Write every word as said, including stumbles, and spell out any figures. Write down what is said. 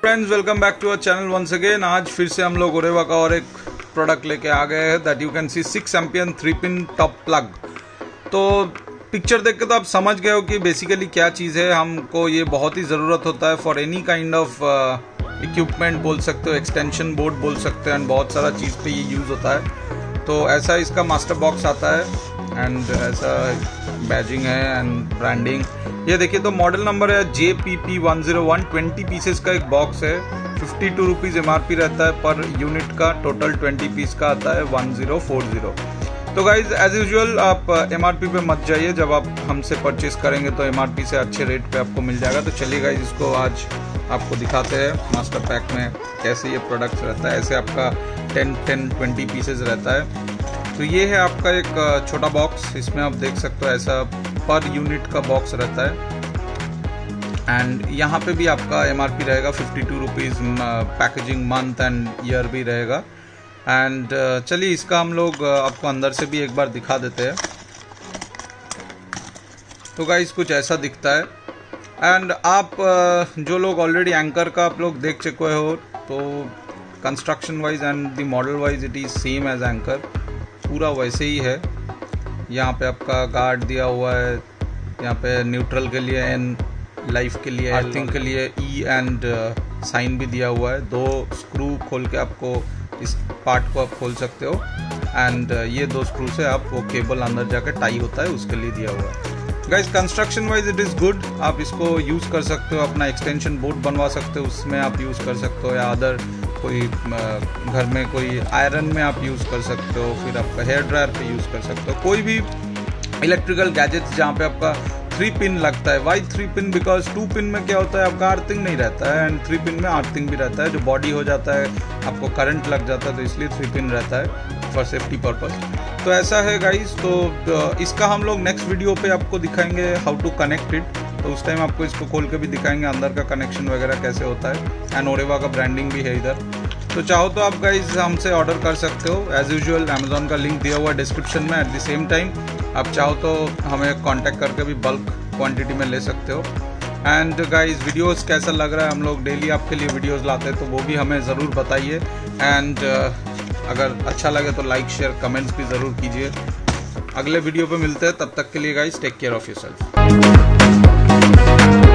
Friends, welcome back to our channel once again. आज फिर से हम लोग ओरेवा का और एक प्रोडक्ट लेके आ गए हैं that you can see six ampere three pin top plug. तो पिक्चर देख के तो आप समझ गए हो कि बेसिकली क्या चीज़ है। हमको ये बहुत ही ज़रूरत होता है for any kind of equipment बोल सकते हो, एक्सटेंशन बोर्ड बोल सकते हैं, एंड बहुत सारा चीज़ पे ये यूज़ होता है। तो ऐसा इसका मास्टर बॉक्स आता है एंड ऐसा बैजिंग है एंड ब्रांडिंग। ये देखिए तो मॉडल नंबर है J P P one zero one. Twenty pieces का एक बॉक्स है। Fifty two rupees M R P रहता है पर यूनिट का। टोटल ट्वेंटी पीस का आता है वन ज़ीरो फोर ज़ीरो। तो गाइज एज यूजुअल आप एम आर पी पे मत जाइए। जब आप हमसे परचेस करेंगे तो एम आर पी से अच्छे रेट पे आपको मिल जाएगा। तो चलिए गाइज इसको आज आपको दिखाते हैं मास्टर पैक में कैसे ये प्रोडक्ट रहता है। ऐसे आपका टेन टेन ट्वेंटी पीसेज रहता है। तो ये है आपका एक छोटा बॉक्स। इसमें आप देख सकते हो ऐसा पर यूनिट का बॉक्स रहता है एंड यहाँ पे भी आपका एम आर पी रहेगा fifty two rupees. Packaging month and year भी रहेगा। एंड uh, चलिए इसका हम लोग uh, आपको अंदर से भी एक बार दिखा देते हैं। तो गाइस कुछ ऐसा दिखता है। एंड आप uh, जो लोग ऑलरेडी एंकर का आप लोग देख चुके हो तो construction wise and the model wise it is same as Anchor, पूरा वैसे ही है। यहाँ पे आपका गार्ड दिया हुआ है, यहाँ पे न्यूट्रल के लिए एन, लाइफ के लिए, अर्थिंग के लिए ई एंड साइन भी दिया हुआ है। दो स्क्रू खोल के आपको इस पार्ट को आप खोल सकते हो एंड uh, ये दो स्क्रू से आप वो केबल अंदर जाकर टाई होता है उसके लिए दिया हुआ है। Guys construction wise it is good. आप इसको यूज़ कर सकते हो, अपना एक्सटेंशन बोर्ड बनवा सकते हो, उसमें आप यूज़ कर सकते हो, या अदर कोई घर में कोई आयरन में आप यूज़ कर सकते हो, फिर आपका हेयर ड्रायर पे यूज़ कर सकते हो, कोई भी इलेक्ट्रिकल गैजेट्स जहाँ पे आपका थ्री पिन लगता है। Why three pin? Because two pin में क्या होता है आपका अर्थिंग नहीं रहता है एंड थ्री पिन में अर्थिंग भी रहता है। जो बॉडी हो जाता है आपको करंट लग जाता है, तो इसलिए थ्री पिन रहता है फॉर सेफ्टी पर्पस। तो ऐसा है गाइस। तो इसका हम लोग नेक्स्ट वीडियो पे आपको दिखाएंगे हाउ टू कनेक्ट इट। तो उस टाइम आपको इसको खोल के भी दिखाएंगे अंदर का कनेक्शन वगैरह कैसे होता है। एंड ओरेवा का ब्रांडिंग भी है इधर। तो चाहो तो आप गाइज हमसे ऑर्डर कर सकते हो। एज यूजुअल अमेजोन का लिंक दिया हुआ है डिस्क्रिप्शन में। एट द सेम टाइम आप चाहो तो हमें कांटेक्ट करके भी बल्क क्वांटिटी में ले सकते हो। एंड गाइज वीडियोस कैसा लग रहा है, हम लोग डेली आपके लिए वीडियोस लाते हैं तो वो भी हमें ज़रूर बताइए। एंड uh, अगर अच्छा लगे तो लाइक शेयर कमेंट्स भी ज़रूर कीजिए। अगले वीडियो पे मिलते हैं, तब तक के लिए guys take care of yourself.